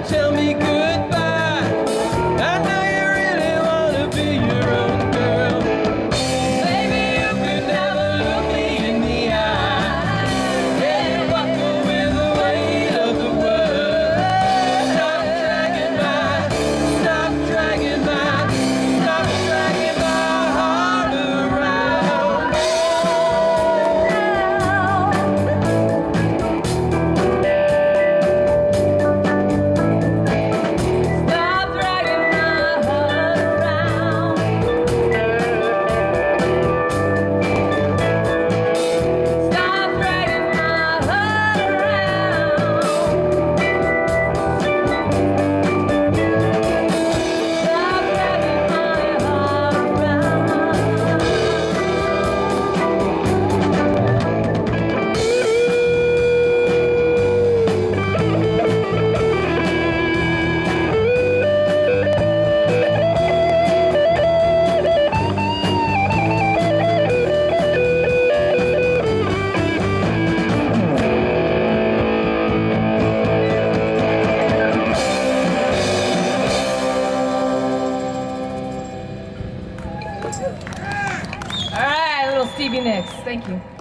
tell me goodbye. I know you really wanna be your own girl. Baby, you could never look me in the eye. Yeah, you walk away the weight of the world. Stop dragging my heart around. All right, little Stevie Nicks. Thank you.